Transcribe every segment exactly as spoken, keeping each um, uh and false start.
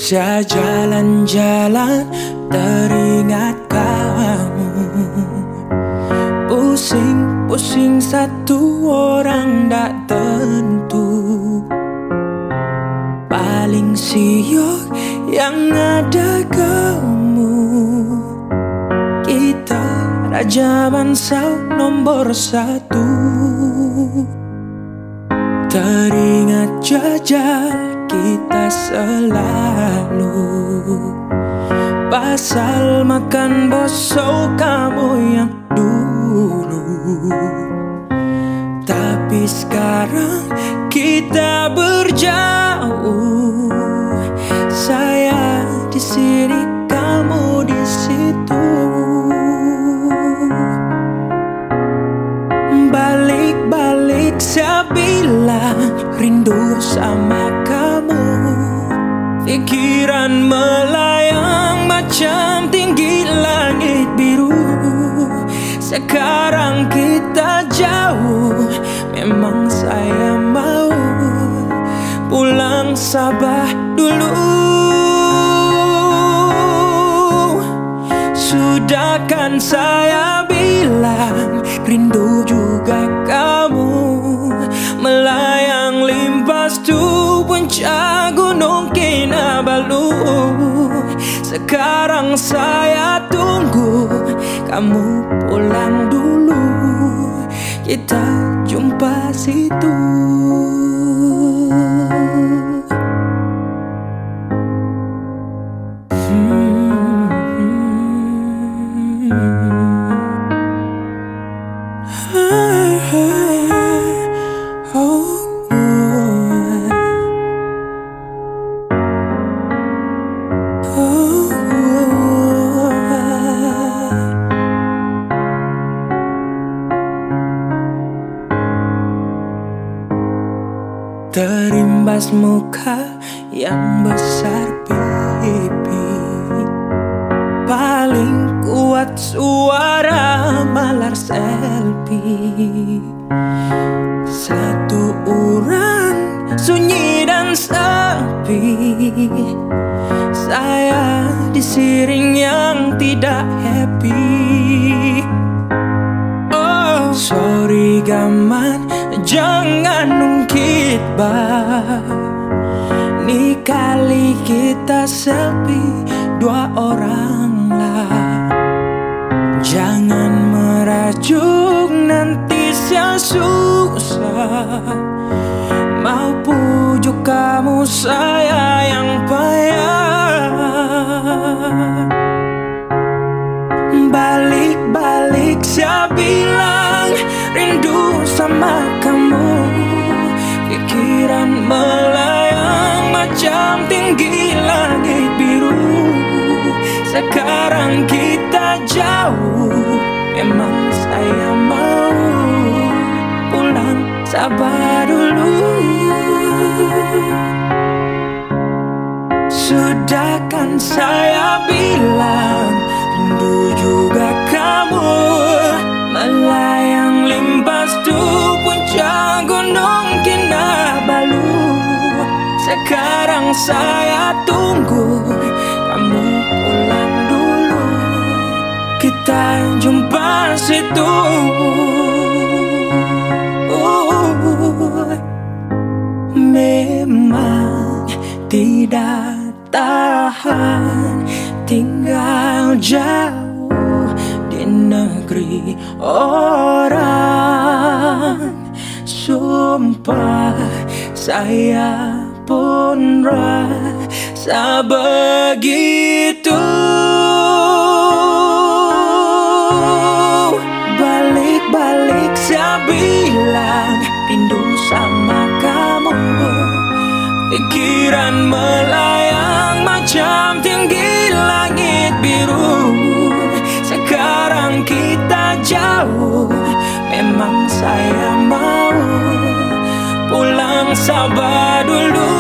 Sejalan-jalan teringat kamu, pusing-pusing satu orang tak tentu. Paling siok yang ada kamu, kita raja bangsa nomor satu. Teringat jajal kita selalu, pasal makan bosok kamu yang dulu. Tapi sekarang kita berjauh, saya di sini, kamu di situ. Balik-balik saya bilang rindu sama kamu. Pikiran melayang macam tinggi langit biru. Sekarang kita jauh, memang saya mau pulang Sabah dulu. Sudah kan saya bilang rindu juga kamu. Melayang limpas tu puncak gunung Kinabalu. Sekarang saya tunggu kamu pulang dulu, kita jumpa situ. Terimbas muka yang besar pipi, paling kuat suara malar selfie. Satu orang sunyi dan sepi, saya disiring yang tidak happy. Oh sorry gaman, jangan ungkit bah. Nih kali kita selfie dua orang lah. Jangan merajuk nanti saya susah. Mau pujuk kamu saya yang payah. Balik-balik saya bilang rindu sama kamu. Pikiran melayang macam tinggi langit biru. Sekarang kita jauh, memang saya mau pulang Sabah dulu. Sudah kan saya bilang rindu juga kamu. Melayang limpas tu puncak gunung Kinabalu. Sekarang saya tunggu kamu pulang dulu, kita jumpa situ. uh, Memang tidak tahan tinggal jauh di negeri orang. Sumpah saya pun rasa begitu. Balik-balik saya bilang rindu sama kamu. Pikiran melayang macam tinggi langit biru. Sekarang kita jauh, memang saya mau pulang Sabah dulu.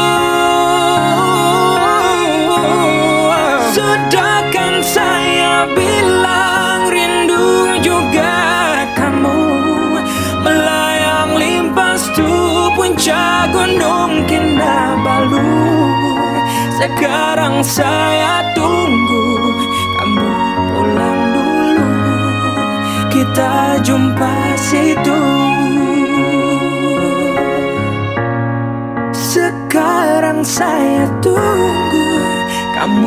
Sudah kan saya bilang rindu juga kamu. Melayang limpas tu puncak gunung Kinabalu. Sekarang saya tunggu kamu pulang dulu, kita jumpa situ. Sekarang saya tunggu kamu